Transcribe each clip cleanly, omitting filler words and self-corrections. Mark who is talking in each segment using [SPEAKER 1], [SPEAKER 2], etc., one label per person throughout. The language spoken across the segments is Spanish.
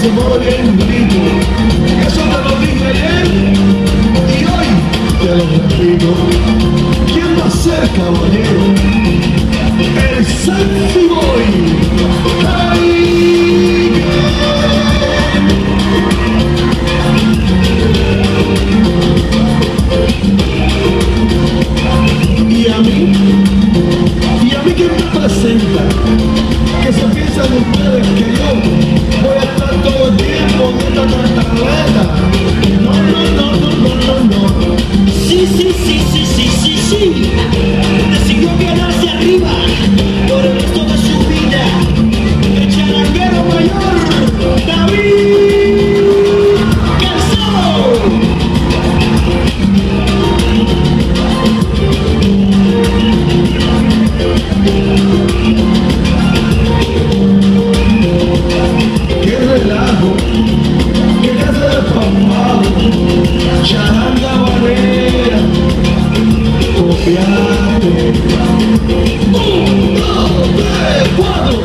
[SPEAKER 1] muy bien bonito. Eso te lo dije ayer y hoy te lo repito. ¿Quién va a ser caballero? El sexy boy. Y a mí que me presenta, que se piensan ustedes que yo voy a estar todo el tiempo en esta cantaleta. No, no, no, no, no, no, no.
[SPEAKER 2] Sí, sí, sí, sí, sí, sí, sí. Decidió viajar hacia arriba por el resto de su vida. El charanguero mayor, David cansado.
[SPEAKER 1] Qué relajo, qué clase de papado, charanga habanera, copiate. 1, 2, 3, 4.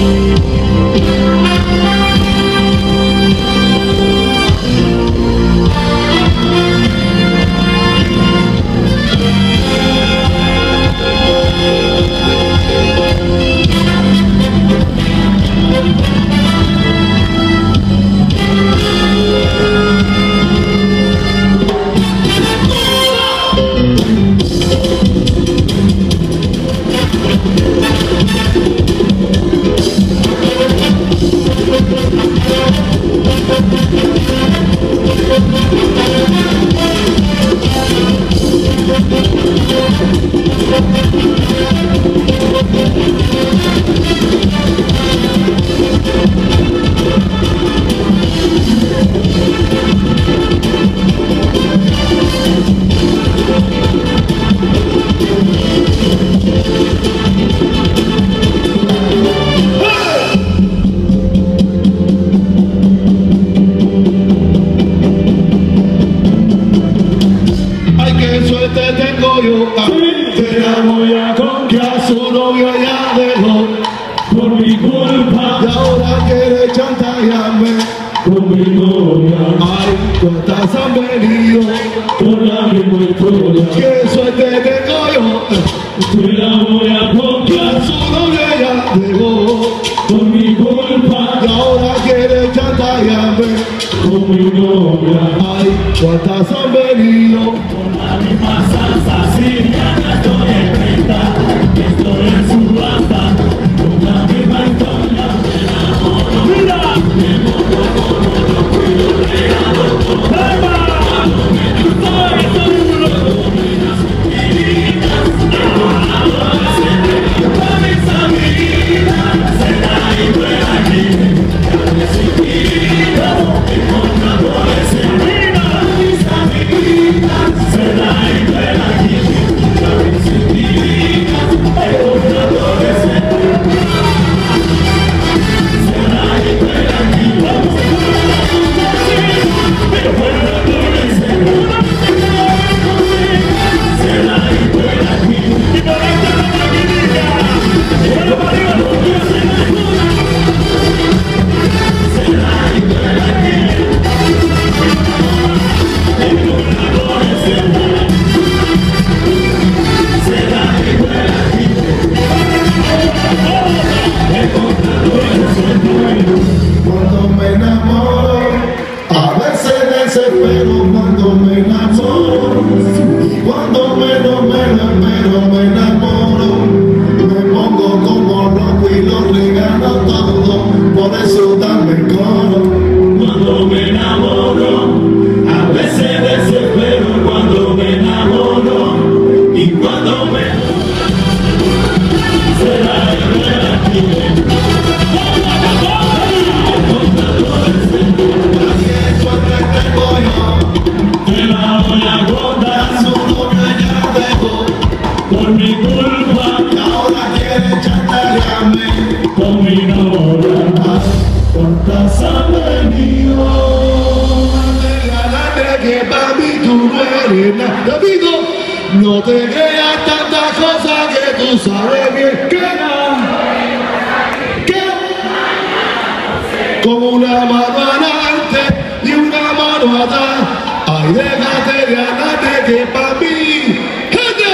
[SPEAKER 1] Te amo ya con que a su novio ya dejó por mi culpa y ahora quiere chantajearme con mi novia. Ay, cuántas han venido por la misma historia. Qué suerte tengo yo. Te amo ya con que a su novio ya dejó por mi culpa y ahora quiere chantajearme con mi novia. Ay, cuántas han venido por la misma salsa. Sí, ya no estoy en venta, estoy en subasta, con la misma historia. Me enamoro, mira, me enamoro, no puedo regalo. ¡Eva! Cuando me estoy seguro, dominas mi vida. Ahora se me dio mis amigas, será igual aquí. Ya decidido, encontradores en vida, mis amigas, será igual aquí. Cuando me enamoro, a veces desespero cuando me enamoro. Y cuando menos me enamoro, me pongo como loco y lo regalo todo. Por eso dame el coro. Cuando me enamoro, a veces desespero cuando me enamoro. Y cuando me será aquí. Por mi culpa, y ahora quiere chantajearme con mi novia. ¿Cuántas han venido? Regálate que para mí tú no eres nada. David, no te creas tantas cosas que tú sabes bien que nada. Como una mano matar. Ay, déjate de andarte que pa' mí, gente.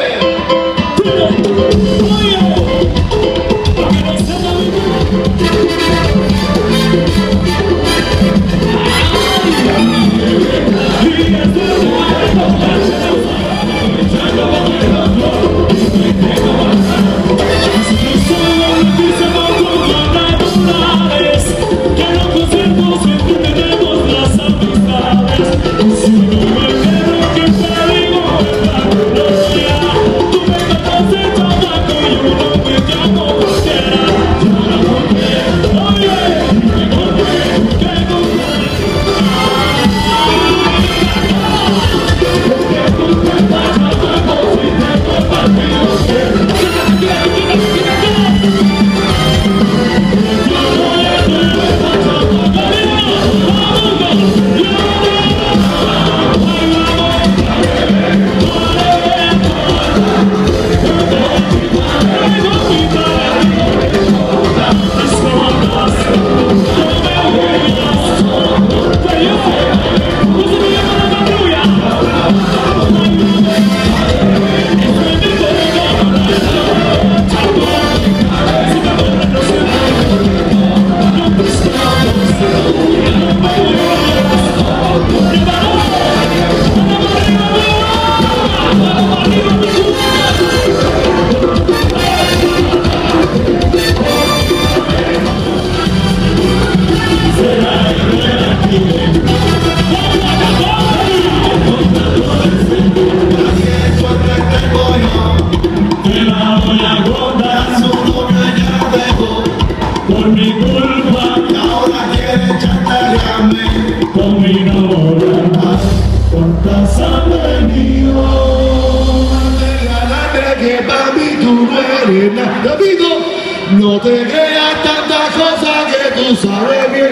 [SPEAKER 1] Davido, no te creas tantas cosas que tú sabes bien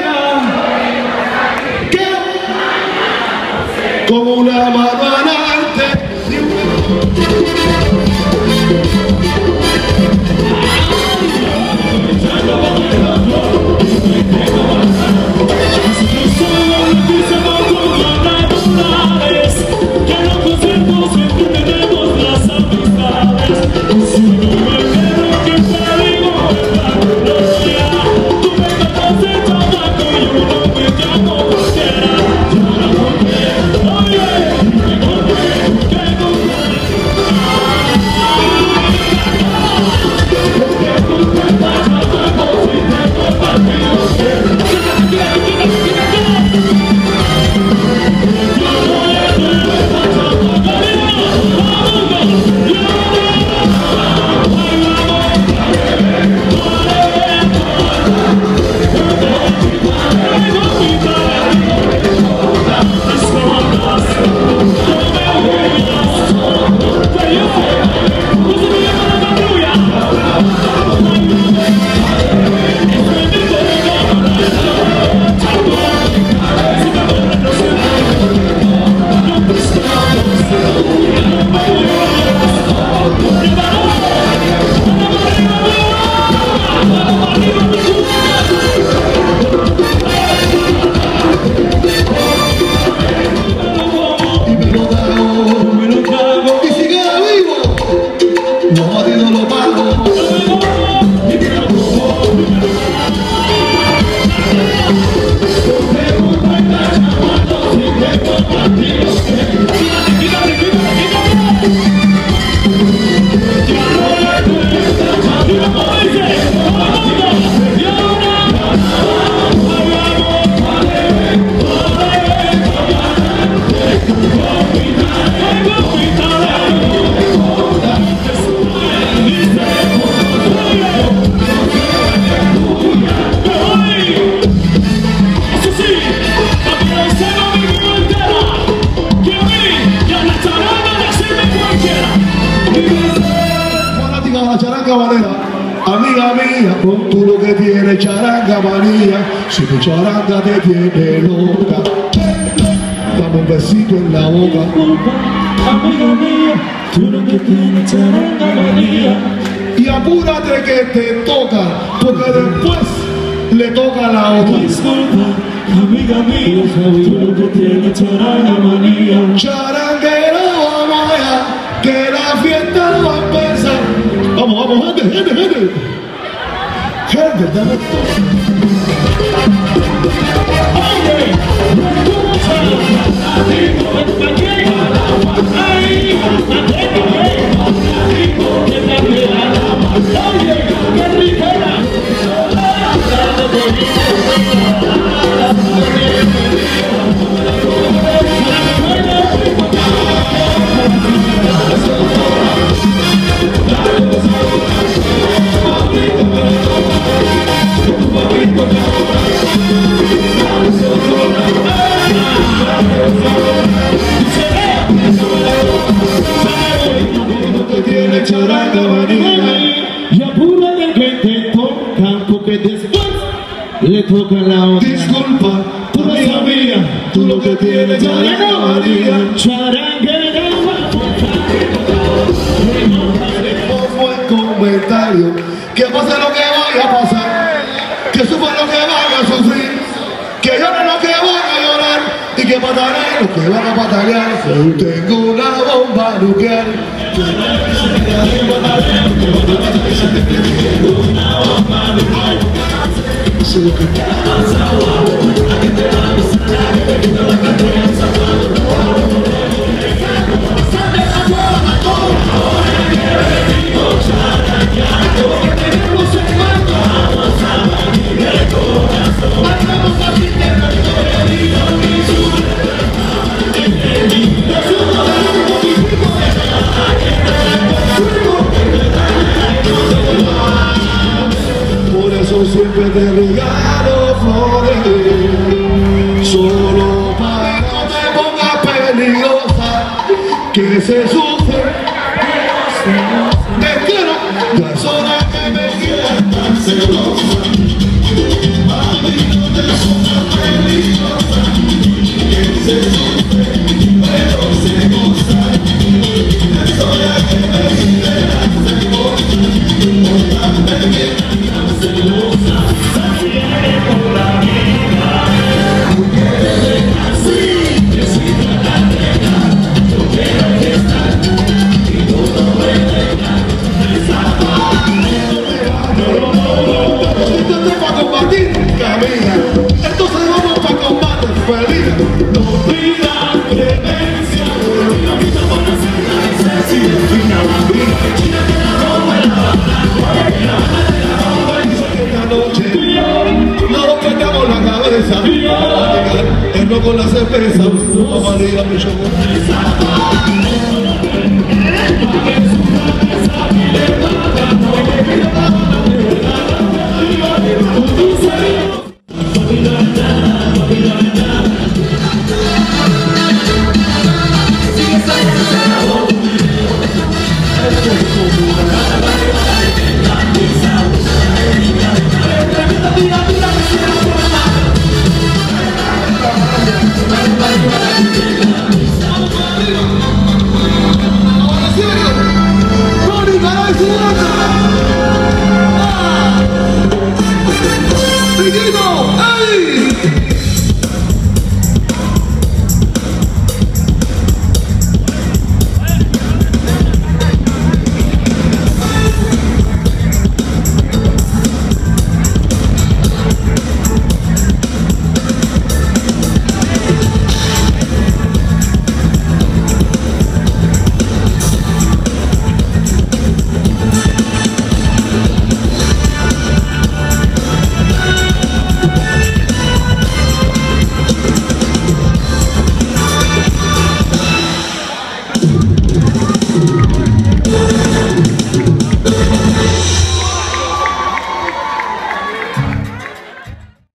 [SPEAKER 1] que como una mano adelante. Amiga mía, con tú lo que tienes charanga manía, si tu charanga te tiene loca, dame un besito en la boca.
[SPEAKER 2] Amiga mía, tú lo que tienes charanga manía.
[SPEAKER 1] Y apúrate que te toca, porque después le toca a la otra.
[SPEAKER 2] Disculpa.
[SPEAKER 1] Tú lo que tiene charanga manía. Charanguero, vamos allá, que la fiesta va a empezar. Vamos, vamos, gente, gente, gente. Gente, dame todo. Charanga manía, y apura del que intentó, tanto que después le toca la otra. Disculpa, tú no sabías, tú lo que tienes charanga manía. Charangera como el comentario, que pase lo que vaya a pasar, que sufra lo que vaya a sufrir, que llore lo que vaya a llorar, y que pataleen lo que van a patalear. Tengo una bomba nuclear. Siempre te regalo flores, solo para que no te pongas peligrosa, que se sufre, te quiero, ya es hora que me quieras tan celosa, mami, no te pongas peligrosa, que se sufre, pero se goza, ya es hora que me quieras celosa, entonces vamos para combate feliz. No pidas clemencia, la vida para hacer la sexy. Fina la vida, China que la roba en la noche. No perdamos la cabeza, vamos a llegar, el no con la cerveza, vamos a ir a mi show.